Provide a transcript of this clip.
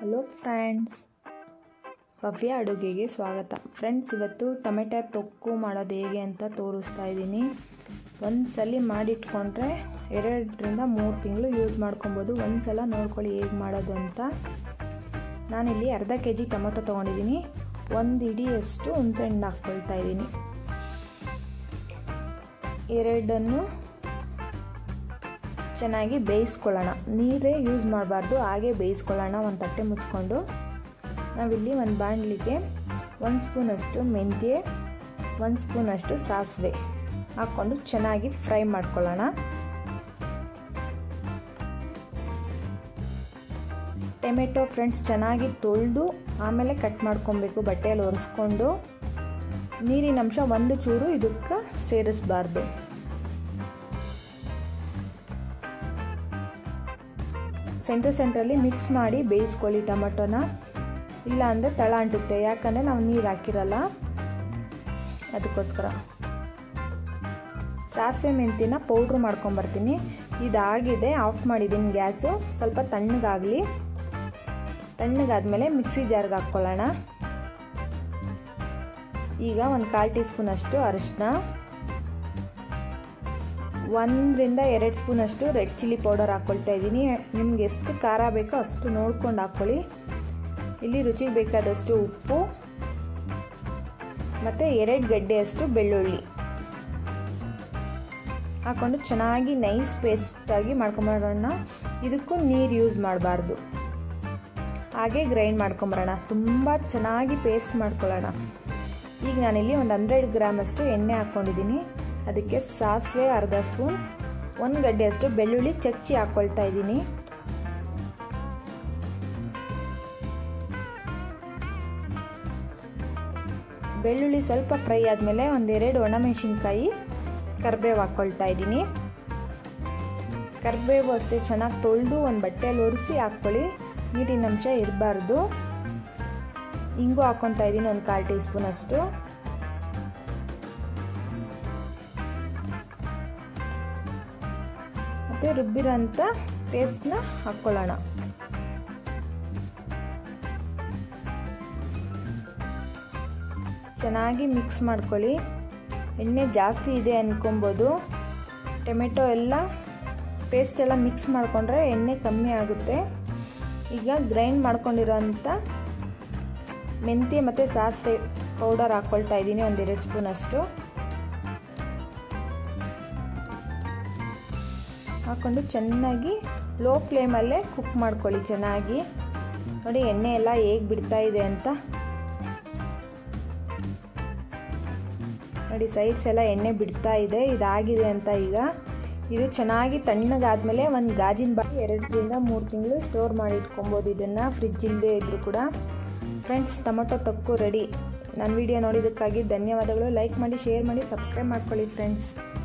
Hello friends, ಭವ್ಯ ಅಡುಗೆಗೆ ಸ್ವಾಗತ. Friends, ಇವತ್ತು ಟೊಮೆಟೊ ತೊಕ್ಕು ಮಾಡೋದು ಹೇಗೆ ಅಂತ ತೋರಿಸ್ತಾ ಇದ್ದೀನಿ. ಒಂದು ಸಲ ಮಾಡಿಟ್ಕೊಂಡ್ರೆ 2 ರಿಂದ 3 ತಿಂಗಳು ಯೂಸ್ ಮಾಡ್ಕೊಬೋದು. ಒಂದು ಸಲ ನೋಡ್ಕೊಳ್ಳಿ ಹೇಗೆ ಮಾಡೋದು ಅಂತ. ನಾನಿಲ್ಲಿ ಅರ್ಧ kg ಟೊಮೆಟೊ ತೊಗೊಂಡಿದ್ದೀನಿ. 1 ಹಿಡಿಯಷ್ಟು ಹುಣಸೆಹಣ್ಣು ಹಾಕ್ಕೊಳ್ತಾ ಇದ್ದೀನಿ. 2 ಚೆನ್ನಾಗಿ ಬೇಯಿಸ್ಕೊಳ್ಳೋಣ. ನೀರೇ ಯೂಸ್ ಮಾಡಬಾರ್ದು, ಹಾಗೆ ಬೇಯಿಸ್ಕೊಳ್ಳೋಣ. ಒಂದು ತಟ್ಟೆ ಮುಚ್ಕೊಂಡು ನಾವಿಲ್ಲಿ ಒಂದು ಬಾಣಲಿಗೆ 1 ಸ್ಪೂನಷ್ಟು ಮೆಂತ್ಯ, 1 ಸ್ಪೂನಷ್ಟು ಸಾಸಿವೆ ಹಾಕ್ಕೊಂಡು ಚೆನ್ನಾಗಿ ಫ್ರೈ ಮಾಡ್ಕೊಳ್ಳೋಣ. ಟೊಮೆಟೊ ಫ್ರೆಂಡ್ಸ್ ಚೆನ್ನಾಗಿ ತೊಳೆದು ಆಮೇಲೆ ಕಟ್ ಮಾಡ್ಕೊಬೇಕು. ಬಟ್ಟೆಯಲ್ಲಿ ಒರೆಸ್ಕೊಂಡು ನೀರಿನ ಅಂಶ ಒಂದು ಚೂರು ಇದಕ್ಕೆ ಸೇರಿಸಬಾರ್ದು. ಸೆಂಟ್ರಲ್ಲಿ ಮಿಕ್ಸ್ ಮಾಡಿ ಬೇಯಿಸ್ಕೊಳ್ಳಿ ಟೊಮೆಟೊನ. ಇಲ್ಲ ಅಂದರೆ ತಳ ಅಂಟುತ್ತೆ, ಯಾಕಂದರೆ ನಾವು ನೀರು ಹಾಕಿರಲ್ಲ, ಅದಕ್ಕೋಸ್ಕರ. ಸಾಸಿವೆ ಮೆಂತ್ಯನ ಪೌಡ್ರ್ ಮಾಡ್ಕೊಂಬರ್ತೀನಿ. ಇದಾಗಿದೆ, ಆಫ್ ಮಾಡಿದ್ದೀನಿ ಗ್ಯಾಸು. ಸ್ವಲ್ಪ ತಣ್ಣಗಾಗಲಿ. ತಣ್ಣಗಾದ್ಮೇಲೆ ಮಿಕ್ಸಿ ಜಾರ್ಗೆ ಹಾಕ್ಕೊಳ್ಳೋಣ. ಈಗ 1/4 ಟೀ ಸ್ಪೂನ್ ಅಷ್ಟು ಅರಿಶಿನ, 1 ರಿಂದ 2 ಸ್ಪೂನ್ ಅಷ್ಟು ರೆಡ್ ಚಿಲ್ಲಿ ಪೌಡರ್ ಹಾಕ್ಕೊಳ್ತಾ ಇದ್ದೀನಿ. ನಿಮ್ಗೆ ಎಷ್ಟು ಖಾರ ಬೇಕೋ ಅಷ್ಟು ನೋಡ್ಕೊಂಡು ಹಾಕ್ಕೊಳ್ಳಿ. ಇಲ್ಲಿ ರುಚಿಗೆ ಬೇಕಾದಷ್ಟು ಉಪ್ಪು ಮತ್ತು 2 ಗಡ್ಡೆಯಷ್ಟು ಬೆಳ್ಳುಳ್ಳಿ ಹಾಕ್ಕೊಂಡು ಚೆನ್ನಾಗಿ ನೈಸ್ ಪೇಸ್ಟಾಗಿ ಮಾಡ್ಕೊಂಬರೋಣ. ಇದಕ್ಕೂ ನೀರು ಯೂಸ್ ಮಾಡಬಾರ್ದು, ಹಾಗೆ ಗ್ರೈಂಡ್ ಮಾಡ್ಕೊಂಬರೋಣ. ತುಂಬ ಚೆನ್ನಾಗಿ ಪೇಸ್ಟ್ ಮಾಡ್ಕೊಳ್ಳೋಣ. ಈಗ ನಾನಿಲ್ಲಿ ಒಂದು 100 ಗ್ರಾಮ್ ಅಷ್ಟು ಎಣ್ಣೆ ಹಾಕ್ಕೊಂಡಿದ್ದೀನಿ. ಅದಕ್ಕೆ ಸಾಸಿವೆ ಅರ್ಧ ಸ್ಪೂನ್, 1 ಗಡ್ಡೆಯಷ್ಟು ಬೆಳ್ಳುಳ್ಳಿ ಚಚ್ಚಿ ಹಾಕ್ಕೊಳ್ತಾ ಇದ್ದೀನಿ. ಬೆಳ್ಳುಳ್ಳಿ ಸ್ವಲ್ಪ ಫ್ರೈ ಆದಮೇಲೆ 1-2 ಒಣಮೆಣಸಿನ್ಕಾಯಿ, ಕರಿಬೇವು ಹಾಕ್ಕೊಳ್ತಾ ಇದ್ದೀನಿ. ಕರಿಬೇವು ಅಷ್ಟೇ ಚೆನ್ನಾಗಿ ತೊಳೆದು ಒಂದು ಬಟ್ಟೆಯಲ್ಲಿ ಒರೆಸಿ ಹಾಕ್ಕೊಳ್ಳಿ, ನೀರಿನ ಅಂಶ ಇರಬಾರ್ದು. ಇಂಗು ಹಾಕ್ಕೊಳ್ತಾ ಇದ್ದೀನಿ 1/4 ಟೀ ಸ್ಪೂನ್ ಅಷ್ಟು. ಮತ್ತು ರುಬ್ಬಿರೋಂಥ ಪೇಸ್ಟ್ನ ಹಾಕ್ಕೊಳ್ಳೋಣ. ಚೆನ್ನಾಗಿ ಮಿಕ್ಸ್ ಮಾಡ್ಕೊಳ್ಳಿ. ಎಣ್ಣೆ ಜಾಸ್ತಿ ಇದೆ ಅನ್ಕೊಬೋದು. ಟೊಮೆಟೊ ಎಲ್ಲ ಪೇಸ್ಟ್ ಎಲ್ಲ ಮಿಕ್ಸ್ ಮಾಡಿಕೊಂಡ್ರೆ ಎಣ್ಣೆ ಕಮ್ಮಿ ಆಗುತ್ತೆ. ಈಗ ಗ್ರೈಂಡ್ ಮಾಡ್ಕೊಂಡಿರೋಂಥ ಮೆಂತ್ಯ ಮತ್ತು ಸಾಸಿವೆ ಪೌಡರ್ ಹಾಕ್ಕೊಳ್ತಾ ಇದ್ದೀನಿ 1-2 ಸ್ಪೂನ್ ಅಷ್ಟು. ಹಾಕ್ಕೊಂಡು ಚೆನ್ನಾಗಿ ಲೋ ಫ್ಲೇಮಲ್ಲೇ ಕುಕ್ ಮಾಡ್ಕೊಳ್ಳಿ. ಚೆನ್ನಾಗಿ ನೋಡಿ ಎಣ್ಣೆ ಎಲ್ಲ ಹೇಗೆ ಬಿಡ್ತಾ ಇದೆ ಅಂತ. ನೋಡಿ ಸೈಡ್ಸ್ ಎಲ್ಲ ಎಣ್ಣೆ ಬಿಡ್ತಾ ಇದೆ. ಇದಾಗಿದೆ ಅಂತ. ಈಗ ಇದು ಚೆನ್ನಾಗಿ ತಣ್ಣಗಾದ್ಮೇಲೆ ಒಂದು ಗಾಜಿನ ಬಾಟಲಿ 2 ರಿಂದ 3 ತಿಂಗಳು ಸ್ಟೋರ್ ಮಾಡಿ ಇಟ್ಕೊಬೋದು. ಇದನ್ನು ಫ್ರಿಜ್ ಇಲ್ಲದೆ ಇದ್ದರೂ ಕೂಡ. ಫ್ರೆಂಡ್ಸ್, ಟೊಮೆಟೊ ತೊಕ್ಕು ರೆಡಿ. ನನ್ನ ವಿಡಿಯೋ ನೋಡಿದ್ದಕ್ಕಾಗಿ ಧನ್ಯವಾದಗಳು. ಲೈಕ್ ಮಾಡಿ, ಶೇರ್ ಮಾಡಿ, ಸಬ್ಸ್ಕ್ರೈಬ್ ಮಾಡ್ಕೊಳ್ಳಿ ಫ್ರೆಂಡ್ಸ್.